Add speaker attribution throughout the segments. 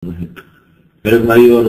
Speaker 1: میرے بھائی اور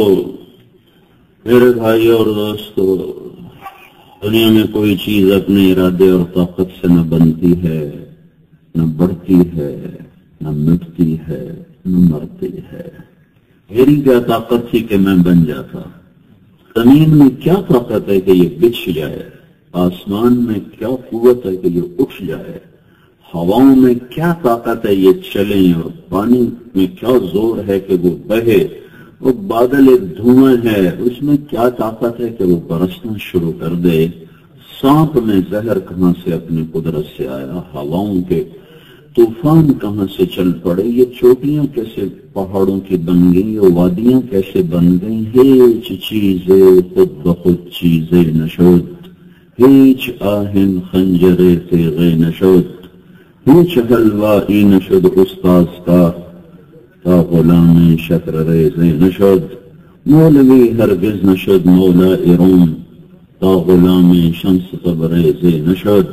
Speaker 1: دوستو، دنیا میں کوئی چیز اپنے ارادے اور طاقت سے نہ بنتی ہے، نہ بڑھتی ہے، نہ مٹتی ہے، نہ مرتی ہے۔ میری کیا طاقت تھی کہ میں بن جاتا؟ زمین میں کیا طاقت ہے کہ یہ بچھ جائے؟ آسمان میں کیا قوت ہے کہ یہ اٹھ جائے؟ ہواؤں میں کیا طاقت ہے یہ چلیں؟ اور پانی میں کیا زور ہے کہ وہ بہے؟ وہ بادل ایک دھواں ہے، اس میں کیا طاقت ہے کہ وہ برسنا شروع کر دے؟ سانپ میں زہر کہاں سے اپنی قدرت سے آیا؟ ہواؤں کے طوفان کہاں سے چل پڑے؟ یہ چوٹیاں کیسے پہاڑوں کی بن گئی؟ یہ وادیاں کیسے بن گئی؟ ہیچ چیزیں خود بخود چیزیں نشود، هیچ آهن خنجر تیغ نشد، هیچ حلوائی نشد استاذ کا تا غلام شکر ریز نشد، مولوی ہرگز نشد مولا روم تا غلام شمس تبریز نشد۔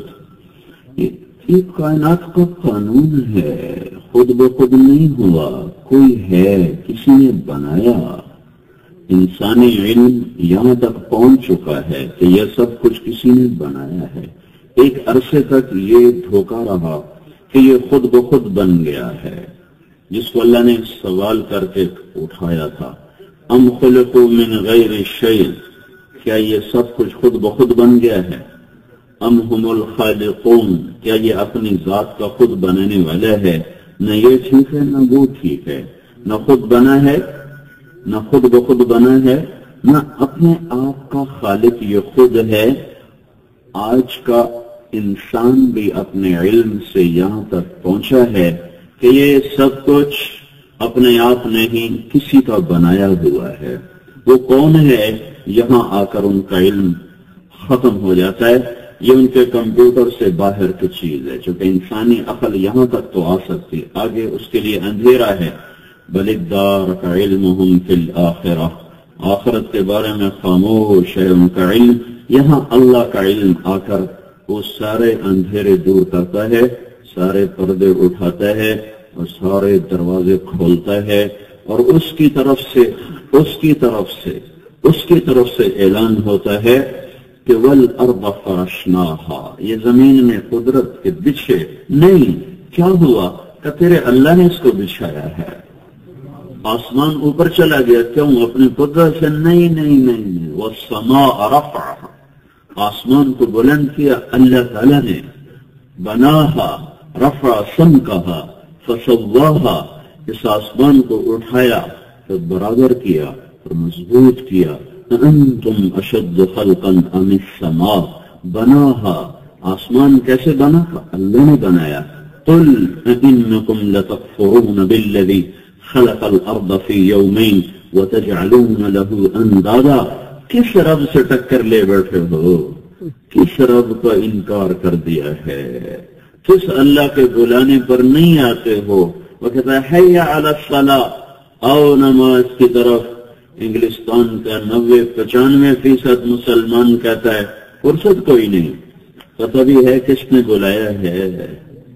Speaker 1: یہ کائنات کا قانون ہے، خود بخود نہیں ہوا، کوئی ہے، کسی نے بنایا۔ انسانی علم یہاں تک پہنچ چکا ہے کہ یہ سب کچھ کسی نے بنایا ہے۔ ایک عرصے تک یہ دھوکہ رہا کہ یہ خود بخود بن گیا ہے، جس کو اللہ نے سوال کر کے اٹھایا تھا، ام خلقوا من غیر شیء، کیا یہ سب کچھ خود بخود بن گیا ہے؟ ام هم الخالقون، کیا یہ اپنی ذات کا خود بنانے والا ہے؟ نہ یہ ٹھیک ہے نہ وہ ٹھیک ہے، نہ خود بنا ہے نہ خود بخود بنا ہے، نہ اپنے آپ کا خالق یہ خود ہے۔ آج کا انسان بھی اپنے علم سے یہاں تک پہنچا ہے کہ یہ سب کچھ اپنے آپ نہیں کسی کا بنایا ہوا ہے۔ وہ کون ہے؟ یہاں آ کر ان کا علم ختم ہو جاتا ہے، یہ ان کے کمپیوٹر سے باہر کی چیز ہے، چونکہ انسانی عقل یہاں تک تو آ سکتی، آگے اس کے لیے اندھیرا ہے۔ بل ادارک علمہم فی الآخرہ، آخرت کے بارے میں خاموش ہے ان کا علم۔ یہاں اللہ کا علم آ کر وہ سارے اندھیرے دور کرتا ہے، سارے پردے اٹھاتا ہے اور سارے دروازے کھولتا ہے، اور اس کی طرف سے اعلان ہوتا ہے کہ والارض فرشناہا، یہ زمین میں قدرت کے بچھے نہیں۔ کیا ہوا کہ تیرے اللہ نے اس کو بچھایا ہے۔ آسمان اوپر چلا گیا، کیوں؟ اپنی قدرت سے نہیں۔ والسماء رفعہا، آسمان کو بلند کیا اللہ تعالیٰ نے، بناہا رفع سمکہا فسواہا، اس آسمان کو اٹھایا تو برابر کیا اور مضبوط کیا۔ انتم اشد خلقا ام السماء بناہا، آسمان کیسے بنا؟ اللہ نے بنایا۔ قل انکم لتکفرون بالذی خلق الارض فی یومین وتجعلون له اندادا، کس رب سے ٹکر لے بیٹھے ہو؟ کس رب کا انکار کر دیا ہے؟ کس اللہ کے بلانے پر نہیں آتے ہو؟ وہ کہتا ہے حی علی الصلاۃ، آؤ نماز کی طرف۔ انگلستان کا 90-95% مسلمان کہتا ہے فرصت کوئی نہیں، پتہ بھی ہے کس نے بلایا ہے۔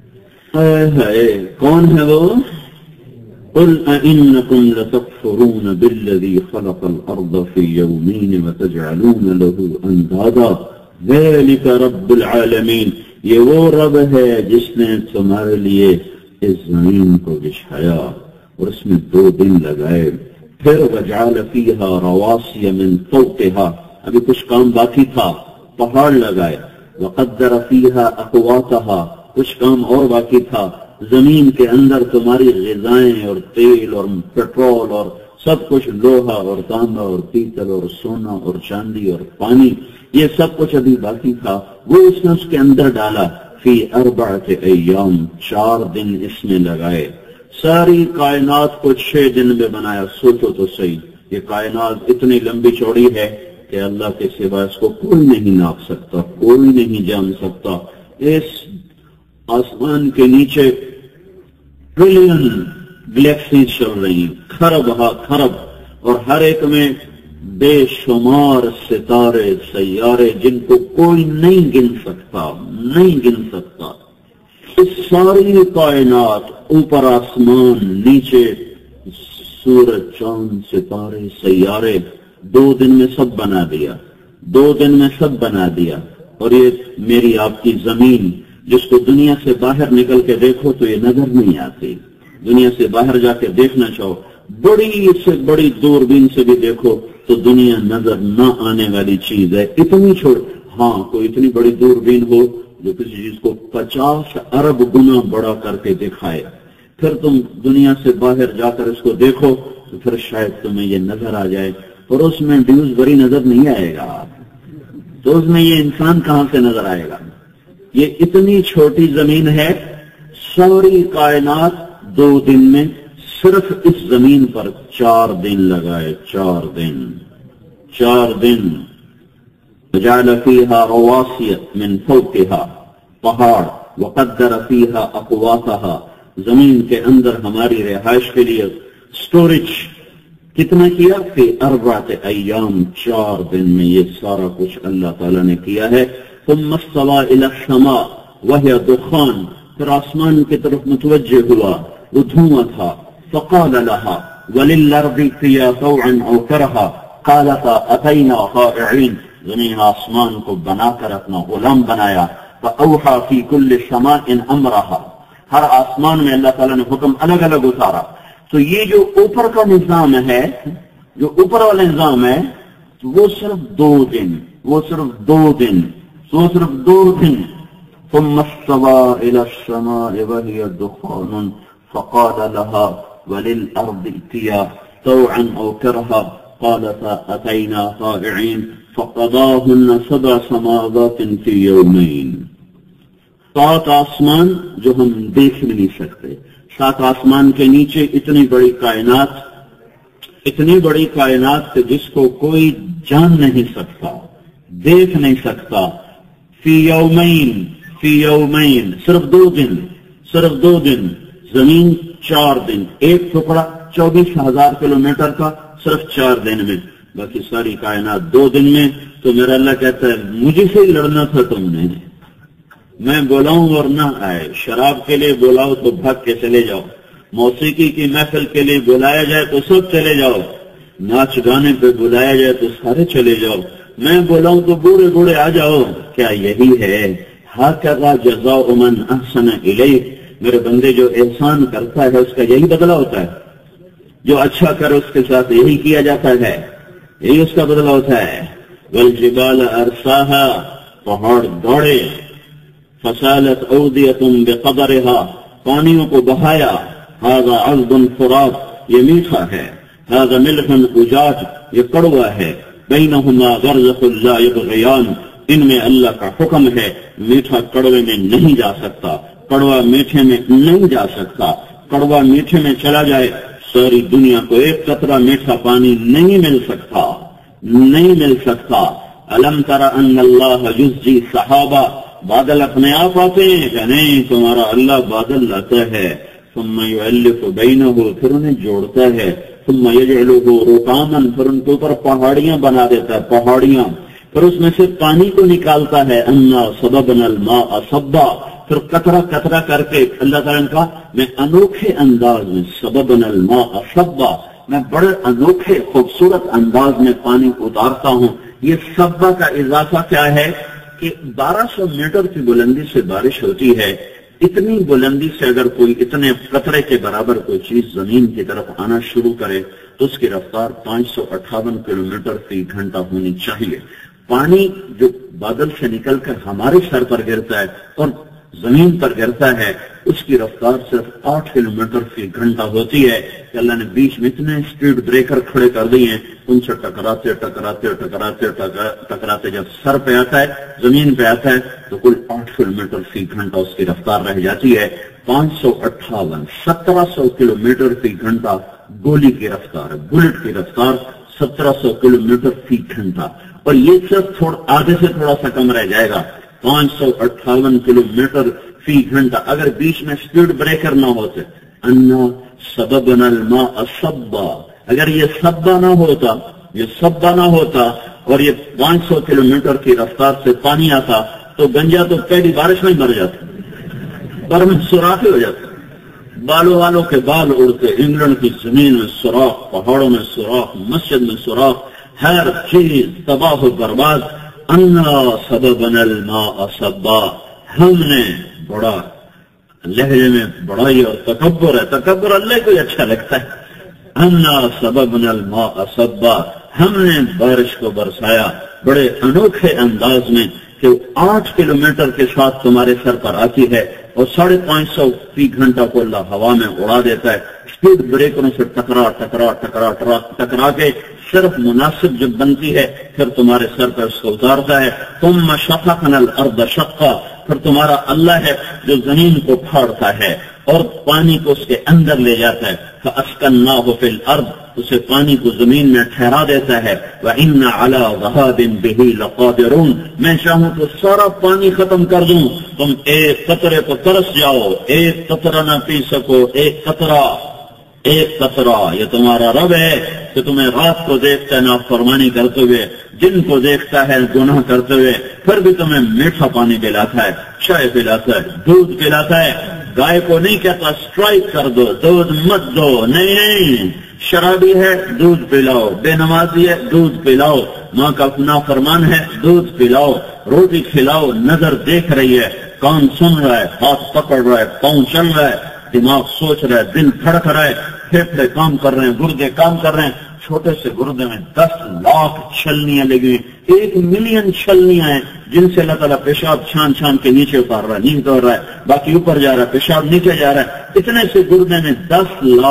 Speaker 1: ہائے کون ہے وہ؟ قل أئنكم لتكفرون بالذي خلق الأرض في يومين وتجعلون له أندادا ذلك رب العالمين، یہ وہ رب ہے جس نے تمہارے لیے اس زمین کو بچھایا اور اس میں 2 دن لگائے۔ پھر وجعل فيها رواسي من فوقها، ابھی کچھ کام باقی تھا، پہاڑ لگائے۔ وقدر فيها أقواتها، کچھ کام اور باقی تھا، زمین کے اندر تمہاری غذائیں اور تیل اور پیٹرول اور سب کچھ، لوہا اور تانبا اور پیتل اور سونا اور چاندی اور پانی، یہ سب کچھ ابھی باقی تھا، وہ اس نے اس کے اندر ڈالا۔ فی 4 ایام، 4 دن اس میں لگائے۔ ساری کائنات کو 6 دن میں بنایا۔ سوچو تو صحیح، یہ کائنات اتنی لمبی چوڑی ہے کہ اللہ کے سوا اس کو کوئی نہیں ناپ سکتا، کوئی نہیں جان سکتا۔ اس آسمان کے نیچے ٹریلین گلیکسیز چل رہی ہیں، کھرب ہا کھرب، اور ہر ایک میں بے شمار ستارے سیارے جن کو کوئی نہیں گن سکتا۔ اس ساری کائنات، اوپر آسمان، نیچے सूरज, चांद, सितारे, सैयारे 2 दिन में सब बना दिया, 2 दिन में सब बना दिया। और ये मेरी आपकी जमीन, जिसको दुनिया से बाहर निकल के देखो तो ये नजर नहीं आती, दुनिया से बाहर जाके देखना चाहो, बड़ी से बड़ी दूरबीन से भी देखो तो दुनिया नजर न आने वाली चीज है। इतनी छोड़, हाँ कोई इतनी बड़ी दूरबीन हो जो किसी चीज को 50 अरब गुना बड़ा करके दिखाए, फिर तुम दुनिया से बाहर जाकर इसको देखो तो फिर शायद तुम्हें ये नजर आ जाए, और उसमें ड्यूज बड़ी नजर नहीं आएगा, तो उसमें ये इंसान कहां से नजर आएगा। ये इतनी छोटी जमीन है, सारी कायनात 2 दिन में, सिर्फ इस जमीन पर 4 दिन लगाए, 4 दिन। वजाल फीहा रवासिय मिन फौकिहा, पहाड़, वक़द्दर फीहा अक़वातहा, जमीन के अंदर हमारी रिहाइश के लिए स्टोरेज कितना किया, फी अर्बअत अय्याम, 4 दिन में ये सारा कुछ अल्लाह ताला ने किया है। सुम्मा इस्तवा इला समा वहिय दुखान, फिर आसमान की तरफ मुतवज्जे हुआ, वो धुआं था। फक़ाल लहा वलिल अर्दि फ़िया तौअन औ करहा क़ालता अतैना ग़ाइईन, जमीन आसमान को बनाकर अपना गुलाम बनाया। फ़अौहा फ़ी कुल्लि समाइन अमरहा, हर आसमान में अल्लाह ताला ने हुक्म अलग अलग उतारा। तो ये जो ऊपर का निजाम है, जो ऊपर वाला निजाम है, वो सिर्फ 2 दिन, वो सिर्फ 2 दिन, वो सिर्फ 2 दिन। ثم استوى إلى السماء وهي دخان فقال لها وللأرض ائتيا طوعا أو كرها قالتا أتينا طائعين فقضاهن 7 سماوات في يومين। 7 आसमान जो हम देख नहीं सकते, 7 आसमान के नीचे इतनी बड़ी कायनात कि जिसको कोई जान नहीं सकता, देख नहीं सकता। फी यौमैन, सिर्फ 2 दिन, जमीन 4 दिन, एक टुकड़ा 24,000 किलोमीटर का सिर्फ 4 दिन में, बाकी सारी कायनात 2 दिन में। तो मेरा अल्लाह कहता है मुझे से ही लड़ना था तुमने, मैं बुलाऊं और ना आए, शराब के लिए बुलाओ तो भाग के चले जाओ, मौसीकी की महफिल के लिए बुलाया जाए तो सब चले जाओ, नाच गाने पे बुलाया जाए तो सारे चले जाओ, मैं बुलाऊं तो बूढ़े बूढ़े आ जाओ। क्या यही है? हाकज़ा जज़ाउ मन अहसन इलैक, मेरे बंदे जो एहसान करता है उसका यही बदला होता है, जो अच्छा करे उसके साथ यही किया जाता है, यही उसका बदला होता है। वल जिबाल अरसाहा, पहाड़ दौड़े, फसालत औदियतुम बिक़दरिहा, पानियों को बहाया। हाज़ा अज़बुन फुरात, ये मीठा है। हाज़ा मिल्हुन उजाज, ये कड़वा है। बैनहुमा ग़रज़क़ुन ला यबग़ियान, इनमें अल्लाह का हुक्म है, मीठा कड़वे में नहीं जा सकता, कड़वा मीठे में नहीं जा सकता। कड़वा मीठे में चला जाए सारी दुनिया को एक कतरा मीठा पानी नहीं मिल सकता। अलम तरा अन्नल्लाह युज़्जी सहाबा, बादल अपने आप आते हैं क्या? नहीं, तुम्हारा अल्लाह बादल लाता है। सुम्मा युअल्लिफु बैनहु, फिर उन्हें जोड़ता है। सुम्मा यजअलुहु रुकामन, फिर उनके ऊपर पहाड़ियां बना देता है, पहाड़ियां, फिर उसमें से पानी को निकालता है। अन्ना सबबनल माअ सब्बा, फिर कतरा कतरा करके अल्लाह ताला ने कहा मैं अनोखे अंदाज में, सबबनल माअ सब्बा, मैं बड़े अनोखे खूबसूरत अंदाज में पानी उतारता हूं। ये सब्बा का इजाफा क्या है कि 1200 मीटर की बुलंदी से बारिश होती है। इतनी बुलंदी से अगर कोई इतने कतरे के बराबर कोई चीज जमीन की तरफ आना शुरू करे तो उसकी रफ्तार 558 किलोमीटर फी घंटा होनी चाहिए। पानी जो बादल से निकलकर हमारे सर पर गिरता है और जमीन पर गिरता है, उसकी रफ्तार सिर्फ 8 किलोमीटर फी घंटा होती है। कि अल्लाह ने बीच में इतने स्पीड ब्रेकर खड़े कर दिए हैं, उनसे टकराते टकराते टकराते टकराते जब सर पे आता है, जमीन पे आता है, तो कुल 8 किलोमीटर फी घंटा उसकी रफ्तार रह जाती है। 558 1700 किलोमीटर फी घंटा गोली की रफ्तार, बुलेट की रफ्तार 1700 किलोमीटर फी घंटा। और ये सिर्फ आधे से थोड़ा सा कम रह जाएगा, 558 किलोमीटर फी घंटा। अगर बीच में स्पीड ब्रेकर ना होते, अन्ना सबबनल माअ सब्बा, अगर ये सब्बा ना होता और ये 500 किलोमीटर की रफ्तार से पानी आता तो गंजा तो पहली बारिश में मर जाता, पर में सुराखे हो जाता। بالوں والوں کے بال اڑتے، انگلینڈ کی زمین میں سوراخ، پہاڑوں میں سوراخ، مسجد میں سوراخ، ہر چیز تباہ و برباد۔ انا سببنا الماء صبا، ہم نے بڑا لہجے میں بڑائی اور تکبر ہے، تکبر اللہ کو اچھا لگتا ہے۔ انا سببنا الماء صبا، ہم نے بارش کو برسایا بڑے انوکھے انداز میں کہ 8 کلومیٹر کے ساتھ تمہارے سر پر آتی ہے اور 550 فی گھنٹہ کو اللہ ہوا میں اڑا دیتا ہے، اسپیڈ بریکروں سے ٹکرا کے صرف مناسب جب بنتی ہے پھر تمہارے سر پر اس کو اتارتا ہے۔ ثم شققنا الارض شقا، پھر تمہارا اللہ ہے جو زمین کو پھاڑتا ہے اور پانی کو اس کے اندر لے جاتا ہے۔ فاسکناہ فی الارض، اسے پانی کو زمین میں ٹھہرا دیتا ہے۔ وَإِنَّ عَلَى ذَهَابٍ بِهِ لَقَادِرُونَ، میں چاہوں تو سارا پانی ختم کر دوں، تم ایک قطرے کو ترس جاؤ، ایک قطرہ نہ پی سکو، ایک قطرہ۔ یہ تمہارا رب ہے کہ تمہیں رات کو دیکھتا ہے نافرمانی کرتے ہوئے، دن کو دیکھتا ہے گناہ کرتے ہوئے، پھر بھی تمہیں میٹھا پانی پلاتا ہے، چائے پلاتا ہے، دودھ پلاتا ہے۔ گائے کو نہیں کہتا اسٹرائک کر دو، دودھ مت دو، نہیں، شرابی ہے دودھ پلاؤ، بے نمازی ہے دودھ پلاؤ، ماں کا نافرمان ہے دودھ پلاؤ، روٹی کھلاؤ، نظر دیکھ رہی ہے، کان سن رہا ہے، ہاتھ پکڑ رہا ہے، پاؤں چل رہا ہے، دماغ سوچ رہا ہے، دل دھڑک رہا ہے، پھیپھڑے کام کر رہے ہیں، گردے کام کر رہے ہیں۔ چھوٹے سے گردے میں 10 لاکھ چھلنیاں لگی ہوئی، 1 ملین چھلنیاں ہیں جن سے اللہ تعالیٰ پیشاب چھان کے نیچے اتار رہا ہے، نیچے اتار رہا ہے، باقی اوپر جا رہا ہے، پیشاب نیچے جا رہا ہے۔ اتنے سے گردے میں 10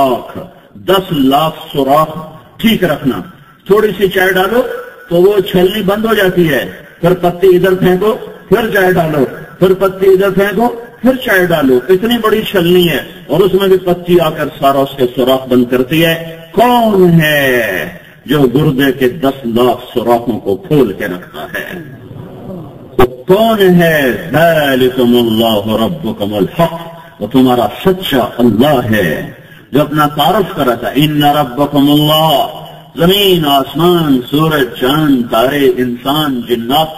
Speaker 1: لاکھ سوراخ۔ ٹھیک رکھنا، تھوڑی سی چائے ڈالو تو وہ چھلنی بند ہو جاتی ہے، پھر پتی ادھر پھینکو، پھر چائے ڈالو، پھر پتی ادھر پھینکو، پھر چائے ڈالو، اتنی بڑی چھلنی ہے اور اس میں بھی پتی آ کر سارا اس کے سوراخ بند کرتی ہے۔ کون ہے جو گردے کے 10 لاکھ سوراخوں کو کھول کے رکھتا ہے؟ تو کون ہے؟ ذالکم اللہ ربکم الحق، وہ تمہارا سچا اللہ ہے جو اپنا تعارف کرا تھا۔ ان ربکم اللہ، زمین آسمان سورج چاند تارے انسان جنات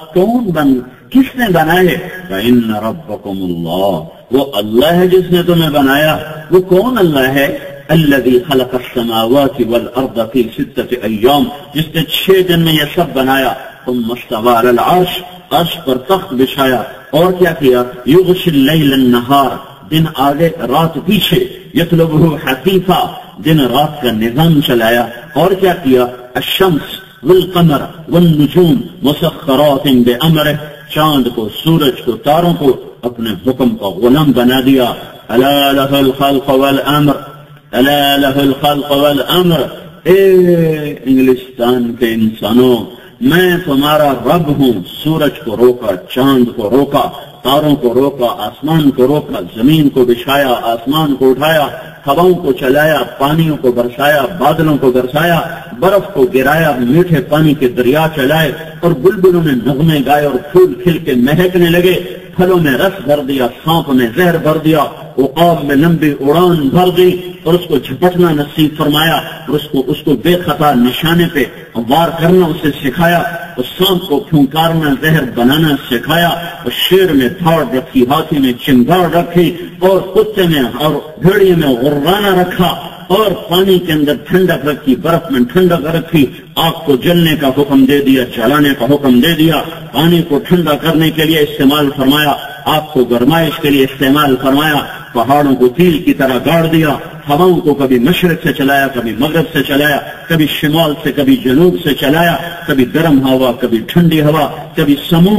Speaker 1: کس نے بنائے؟ فَإِنَّ رَبَّكُمُ اللَّهُ، وہ اللہ ہے جس نے تمہیں بنایا۔ وہ کون اللہ ہے؟ الَّذِي خَلَقَ السَّمَاوَاتِ وَالْأَرْضَ فِي 6 أَيَّامٍ، جس نے 6 دن میں یہ سب بنایا۔ ثُمَّ اسْتَوَىٰ عَلَى الْعَرْشِ، عرش پر تخت بچھایا، اور کیا کیا؟ يُغْشِي اللَّيْلَ النَّهَارَ، دن آگے رات پیچھے، يَطْلُبُهُ حَثِيثًا، دن رات کا نظام چلایا، اور کیا کیا؟ الشمس والقمر والنجوم مسخرات بأمره، چاند کو، سورج کو، تاروں کو اپنے حکم کا غلام بنا دیا۔ الا له الخلق والامر، الا له الخلق والامر، اے انگلستان کے انسانوں، میں تمہارا رب ہوں۔ سورج کو روکا، چاند کو روکا، تاروں کو روکا، آسمان کو روکا، زمین کو بچھایا، آسمان کو اٹھایا، ہواؤں کو چلایا، پانیوں کو برسایا، بادلوں کو برسایا، برف کو گرایا، میٹھے پانی کے دریا چلائے، اور بلبلوں نے نغمے گائے اور پھول کھل کے مہکنے لگے، پھلوں میں رس بھر دیا، سانپ میں زہر بھر دیا، عقاب میں لمبی اڑان بھر دی، اور اس کو جھپٹنا نصیب فرمایا، اور اس کو بے خطا نشانے پہ وار کرنا اسے سکھایا، اور سانپ کو پھونکارنا، زہر بنانا سکھایا، اور شیر میں دھاڑ رکھی، ہاتھی میں چنگاڑ رکھی، اور کتے میں اور بھیڑیے میں غرانہ رکھا، اور پانی کے اندر ٹھنڈک رکھی، برف میں ٹھنڈک رکھی، آگ کو جلنے کا حکم دے دیا، جلانے کا حکم دے دیا، پانی کو ٹھنڈا کرنے کے لیے استعمال فرمایا، آگ کو گرمائش کے لیے استعمال فرمایا، پہاڑوں کو تیل کی طرح گاڑ دیا، ہواؤں کو کبھی مشرق سے چلایا، کبھی مغرب سے چلایا، کبھی شمال سے کبھی جنوب سے چلایا، کبھی گرم ہوا، کبھی ٹھنڈی ہوا، کبھی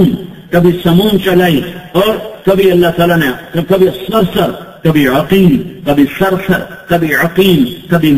Speaker 1: سمون چلائی، اور کبھی اللہ تعالیٰ نے کبھی سرسر، کبھی عقیم، کبھی سرسر، کبھی عقیم، کبھی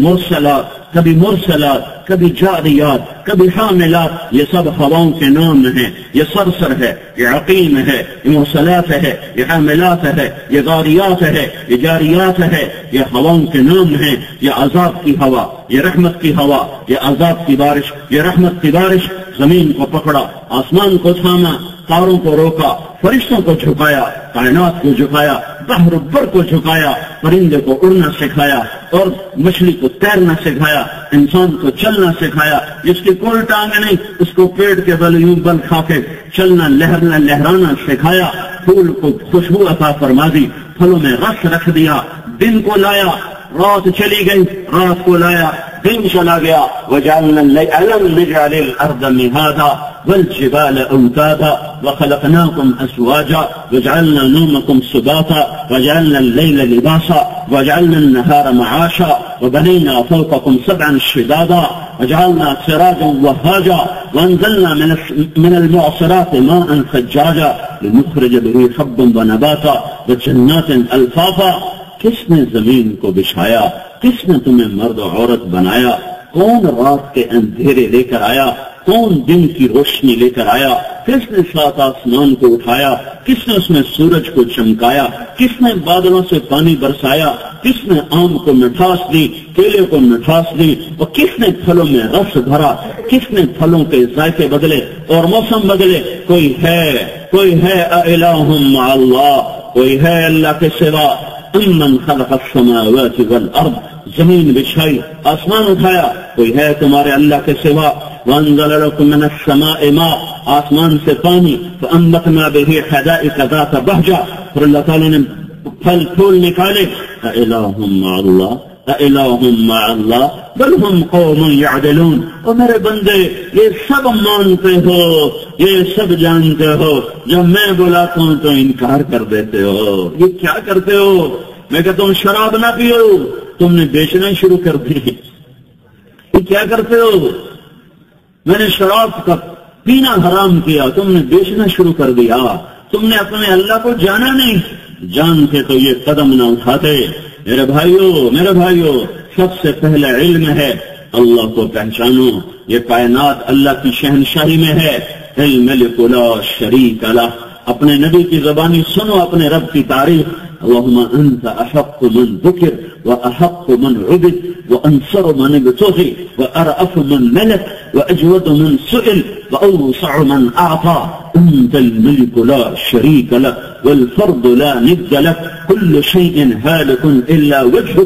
Speaker 1: مرسلات، کبھی جاریات، کبھی حاملات، یہ سب ہواؤں کے نام ہیں۔ یہ سرسر ہے، یہ عقیم ہے، یہ مرسلات ہے، یہ حاملات ہے، یہ غاریات ہے، یہ جاریات ہے، یہ ہواؤں کے نام ہیں۔ یہ عذاب کی ہوا، یہ رحمت کی ہوا، یہ عذاب کی بارش، یہ رحمت کی بارش۔ زمین کو پکڑا، آسمان کو تھاما، تاروں کو روکا، فرشتوں کو جھکایا، کائنات کو جھکایا، بحر بر کو جھکایا، پرندے کو اڑنا سکھایا، اور مچھلی کو تیرنا سکھایا، انسان کو چلنا سکھایا، جس کی کوئی ٹانگ نہیں اس کو پیڑ کے بل یوں بل کھا کے چلنا، لہرانا سکھایا، پھول کو خوشبو عطا فرما دی، پھلوں میں رس رکھ دیا، دن کو لایا، رات چلی گئی، رات کو لایا، دن چلا گیا. وجعلنا ألم نجعل الأرض مهادا والجبال أوتادا وخلقناكم أزواجا وجعلنا نومكم سباتا وجعلنا الليل لباسا وجعلنا النهار معاشا وبنينا فوقكم سبعا شدادا وجعلنا سراجا وهاجا وانزلنا من المعصرات ماء ثجاجا لنخرج به حبا ونباتا وجنات الفافا. کس نے زمین کو بچھایا؟ کس نے تمہیں مرد و عورت بنایا؟ کون رات کے اندھیرے لے کر آیا؟ کون دن کی روشنی لے کر آیا؟ کس نے سات آسمان کو اٹھایا؟ کس نے اس میں سورج کو چمکایا؟ کس نے بادلوں سے پانی برسایا؟ کس نے آم کو مٹھاس دی، کیلے کو مٹھاس دی؟ اور کس نے پھلوں میں رس بھرا؟ کس نے پھلوں کے ذائقے بدلے اور موسم بدلے؟ کوئی ہے الہ مع اللہ، کوئی ہے اللہ کے سوا؟ امن خلق السماوات والارض، زمین بچھائی، آسمان اٹھایا، کوئی ہے تمہارے اللہ کے سوا؟ وانزل لكم من السماء ماء، آسمان سے پانی، فانبتنا به حدائق ذات بهجة، پھر اللہ تعالی نے پھل پھول نکالے. الہ مع اللہ، الہ مع اللہ بل ہم قوم یعدلون. اور میرے بندے یہ سب مانتے ہو، یہ سب جانتے ہو، جب میں بلاتا ہوں تو انکار کر دیتے ہو. یہ کیا کرتے ہو؟ میں کہتا ہوں شراب نہ پیو، تم نے بیچنا شروع کر دی. یہ کیا کرتے ہو؟ میں نے شراب کا پینا حرام کیا، تم نے بیچنا شروع کر دیا. تم نے اپنے اللہ کو جانا نہیں، جانتے تو یہ قدم نہ اٹھاتے. میرے بھائیو سب سے پہلے علم ہے، اللہ کو پہچانو. یہ کائنات اللہ کی شہنشاہی میں ہے. الملک لا شریک لہ. اپنے نبی کی زبانی سنو اپنے رب کی تعریف. اللہم انت احق من ذکر واحق من عبد وانصر من ابتغی وارأف من ملک واجود من سئل واوسع من اعطى. انت الملك لا شريك لك والفرد لا ند لك كل شيء هالك إلا وجهك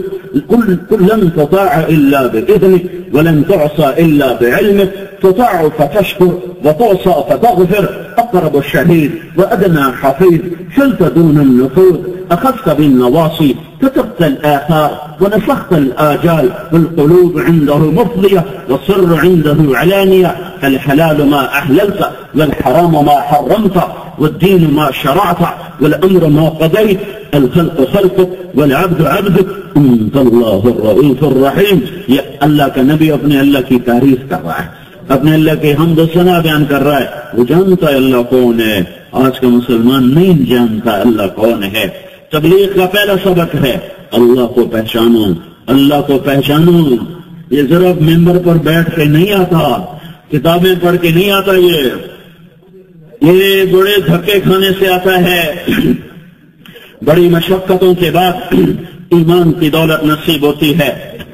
Speaker 1: لن تطاع إلا بإذنك ولن تعصى إلا بعلمك تطاع فتشكر وتعصى فتغفر. أقرب الشهيد وأدنى حفيظ شلت دون النفوذ أخذت بالنواصي كتبت الآثار ونفخت الآجال والقلوب عنده مفضية والسر عنده علانية. الحلال ما أحللت والحرام ما حرمت والدين ما شرعت والأمر ما قضيت. الخلق خلقك والعبد عبدك. انت اللہ الرؤوف الرحیم. یہ اللہ کا نبی اپنے اللہ کی تعریف کر رہا ہے، اپنے اللہ کی حمد و ثنا بیان کر رہا ہے. وہ جانتا ہے اللہ کون ہے. آج کا مسلمان نہیں جانتا اللہ کون ہے. تبلیغ کا پہلا سبق ہے اللہ کو پہچانو، اللہ کو پہچانو. یہ ذرا ممبر پر بیٹھ کے نہیں آتا، کتابیں پڑھ کے نہیں آتا. یہ بڑے دھکے کھانے سے آتا ہے. بڑی مشقتوں کے بعد ایمان کی دولت نصیب ہوتی ہے.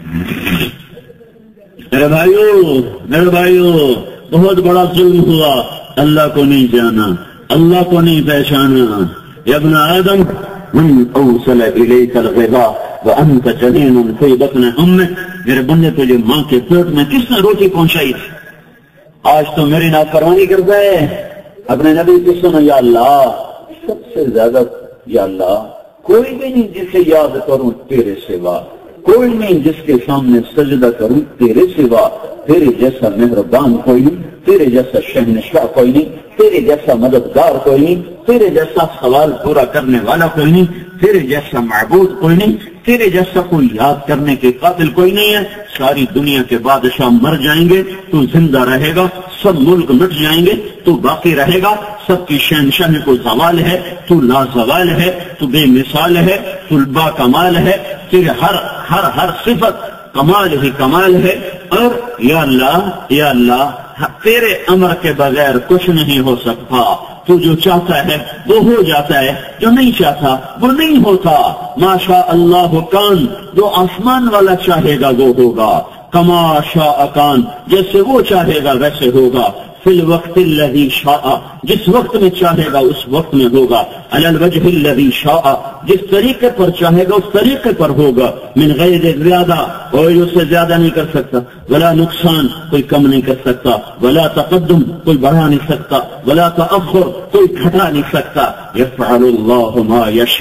Speaker 1: میرے بھائیو بہت بڑا ظلم ہوا. اللہ کو نہیں جانا، اللہ کو نہیں پہچانا. یا ابن آدم من اوصل الیک الغذاء وانت جنین فی بطن امک. میرے بندے تجھے ماں کے پیٹ میں کس نے روٹی پہنچائی؟ آج تو میری نافرمانی کرتا ہے. اپنے نبی کی سنو. یا اللہ سب سے زیادہ، یا اللہ کوئی بھی نہیں جسے یاد کروں تیرے سوا، کوئی نہیں جس کے سامنے سجدہ کروں تیرے سوا. تیرے جیسا مہربان کوئی نہیں، تیرے جیسا شہنشاہ کوئی نہیں، تیرے جیسا مددگار کوئی نہیں، تیرے جیسا سوال پورا کرنے والا کوئی نہیں، تیرے جیسا معبود کوئی نہیں، تیرے جیسا کوئی یاد کرنے کے قاتل کوئی نہیں ہے. ساری دنیا کے بادشاہ مر جائیں گے تو زندہ رہے گا، سب ملک مٹ جائیں گے تو باقی رہے گا. سب کی شہنشاہی کو زوال ہے، تو لا زوال ہے، تو بے مثال ہے، تو با کمال ہے. تیرے ہر صفت کمال ہی کمال ہے. اور یا اللہ تیرے امر کے بغیر کچھ نہیں ہو سکتا. تو جو چاہتا ہے وہ ہو جاتا ہے، جو نہیں چاہتا وہ نہیں ہوتا. ما شاء اللہ کان. جو آسمان والا چاہے گا وہ ہوگا. کما شاء کان. جیسے وہ چاہے گا ویسے ہوگا. فی الوقت الذی شاء. جس وقت میں چاہے گا اس وقت میں ہوگا. علی الوجہ الذی شاء. جس طریقے پر چاہے گا اس طریقے پر ہوگا. من غیر زیادہ، کوئی اس سے زیادہ نہیں کر سکتا. ولا نقصان، کوئی کم نہیں کر سکتا. ولا تقدم، کوئی بڑھا نہیں سکتا. ولا تأخر، کوئی گھٹا نہیں سکتا. یفعل اللہ ما یشاء.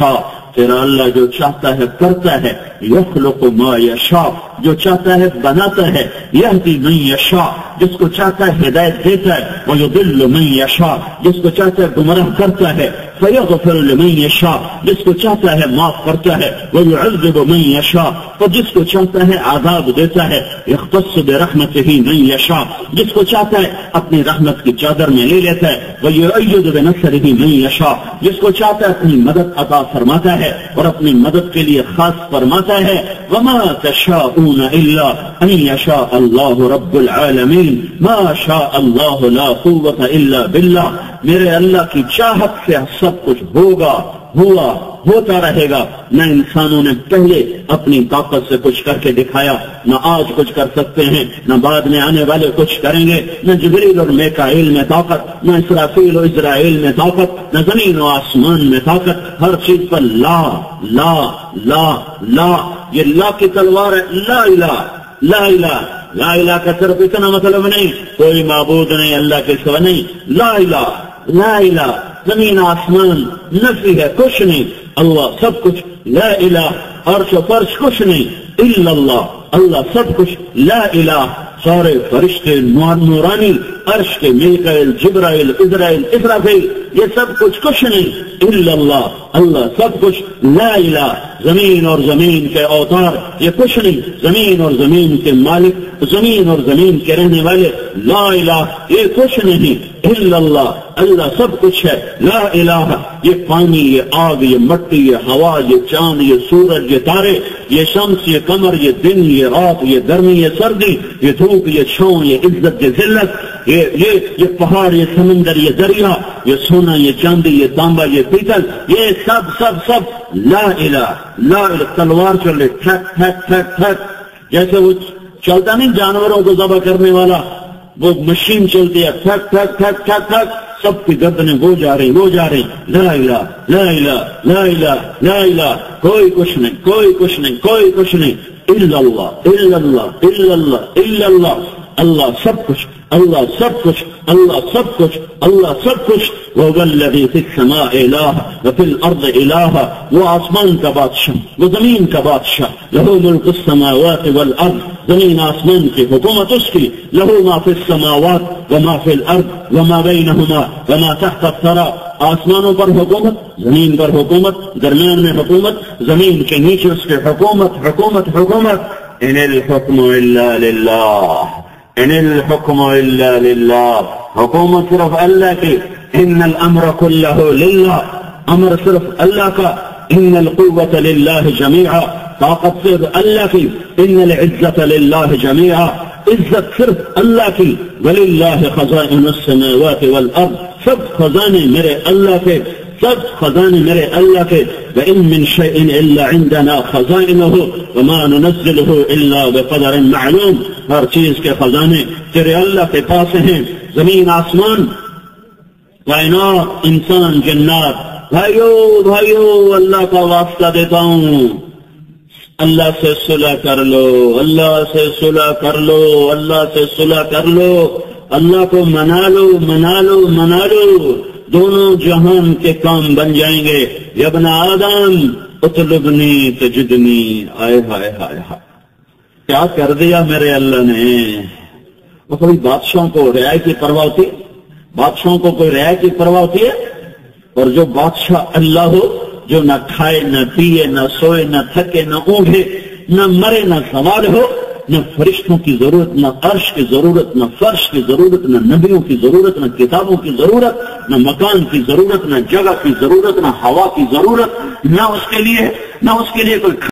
Speaker 1: تیرا اللہ جو چاہتا ہے کرتا ہے، یخلق ما یشاء، جو چاہتا ہے بناتا ہے، یہدی من یشاء، جس کو چاہتا ہے ہدایت دیتا ہے، ویضل من یشاء، جس کو چاہتا ہے گمراہ کرتا ہے، فیغفر لمن یشاء، جس کو چاہتا ہے معاف کرتا ہے، ویعذب من یشاء، اور جس کو چاہتا ہے عذاب دیتا ہے، یختص برحمتہ من یشاء، جس کو چاہتا ہے اپنی رحمت کی چادر میں لے لیتا ہے، ویؤید بنصرہ من یشاء، جس کو چاہتا ہے اپنی مدد عطا فرماتا ہے اور اپنی مدد کے لیے خاص فرماتا ہے۔ وما تشاءون الا ان یشاء اللہ رب العالمین، ما شاء اللہ لا قوة الا باللہ، میرے اللہ کی چاہت سے سب کچھ ہوگا، ہوا، ہوتا رہے گا۔ نہ انسانوں نے پہلے اپنی طاقت سے کچھ کر کے دکھایا، نہ آج کچھ کر سکتے ہیں، نہ بعد میں آنے والے کچھ کریں گے، نہ جبریل اور میکائیل میں طاقت، نہ اسرافیل اور اسرائیل میں طاقت، نہ زمین و آسمان میں طاقت، ہر چیز پر لا لا لا لا، یہ لا کی تلوار ہے، لا الہ لا الہ، لا الہ کا صرف اتنا مطلب نہیں کوئی معبود نہیں اللہ کے سوا نہیں، لا الہ لا الہ، زمین آسمان نفی ہے، کچھ نہیں، اللہ سب کچھ، لا الہ، عرش و فرش کچھ نہیں، الا اللہ، اللہ سب کچھ، لا الہ، سارے فرشتے نورانی، عرش کے میکائیل، جبرائیل، اسرائیل، اسرافیل، یہ سب کچھ نہیں، الا اللہ، اللہ سب کچھ، لا الہ، زمین اور زمین کے اوتار یہ کچھ نہیں، زمین اور زمین کے مالک، زمین اور زمین کے رہنے والے، لا الہ یہ کچھ نہیں، الا اللہ، اللہ سب کچھ ہے، لا الہ، یہ پانی، یہ آگ، یہ مٹی، یہ ہوا، یہ چاند، یہ سورج، یہ تارے، یہ شمس، یہ قمر، یہ دن، یہ رات، یہ گرمی، یہ سردی، یہ دھوپ، یہ چھاؤں، یہ عزت، یہ ذلت، یہ پہاڑ، یہ سمندر، یہ دریا، یہ سونا، یہ چاندی، یہ تانبا، یہ پیتل، یہ سب لا الہ، لا الہ، تلوار چلے ٹھک ٹھک ٹھک ٹھک، جیسے وہ چلتا نہیں جانوروں کو ذبح کرنے والا، وہ مشین چلتی ہے، ٹھک ٹھک ٹھک ٹھک ٹھک، سب کی گردنیں وہ جا رہی، لا الہ لا الہ لا الہ لا الہ، کوئی کچھ نہیں، کوئی کچھ نہیں، کوئی کچھ نہیں، الا اللہ الا اللہ الا اللہ الا اللہ، اللہ سب کچھ، اللہ سب کچھ، اللہ سب کچھ، اللہ سب کچھ، وَهُوَ الَّذِي فِي السَّمَاءِ إِلَٰهٌ وَفِي الْأَرْضِ إِلَٰهٌ، وہ آسمان کا بادشاہ، وہ زمین کا بادشاہ، لَهُ مُلْكُ السَّمَاوَاتِ وَالْأَرْضِ، زمین آسمان کی حکومت اس کی، لَهُ مَا فِي السَّمَاوَاتِ وَمَا فِي الْأَرْضِ وَمَا بَيْنَهُمَا وَمَا تَحْتَ الثَّرَىٰ، آسمانوں پر حکومت، زمین پر حکومت، درمیان میں حکومت، زمین کے نیچے اس کی حکومت حکومت حکومت، إِنِ الْحُكْمُ إِلَّا لِلَّهِ، ان الحکم الا للہ، حکومت صرف اللہ کی، ان الامر كله للہ، امر صرف اللہ کا، ان القوة للہ جميعا، طاقت صرف اللہ کی، ان العزت للہ جميعا، عزت صرف اللہ کی، وللہ خزائن السماوات والارض، سب خزانے میرے اللہ کے، سب خزانے میرے اللہ کے، وَإِن مِّن شَيْءٍ إِلَّا عِندَنَا خَزَائِنُهُ وَمَا نُنَزِّلُهُ إِلَّا بِقَدَرٍ مَّعْلُومٍ، ہر چیز کے خزانے تیرے اللہ کے پاس ہیں، زمین آسمان، کائنات، انسان، جنات، بھائیو اللہ کا واسطہ دیتا ہوں، اللہ سے صلح کر لو، اللہ سے صلح کر لو، اللہ سے صلح کر لو، اللہ کو منا لو منا لو منا لو، دونوں جہان کے کام بن جائیں گے۔ یا ابن آدم اطلبنی تجدنی، آئے ہائے ہائے ہائے، کیا کر دیا میرے اللہ نے۔ وہ کوئی بادشاہوں کو رعایا کی پرواہ ہوتی، بادشاہوں کو کوئی رعایا کی پرواہ ہوتی ہے؟ اور جو بادشاہ اللہ ہو، جو نہ کھائے نہ پیے نہ سوئے نہ تھکے نہ اونگے نہ مرے نہ سوال ہو، نہ فرشتوں کی ضرورت، نہ عرش کی ضرورت، نہ فرش کی ضرورت، نہ نبیوں کی ضرورت، نہ کتابوں کی ضرورت، نہ مکان کی ضرورت، نہ جگہ کی ضرورت، نہ ہوا کی ضرورت، نہ اس کے لیے کوئی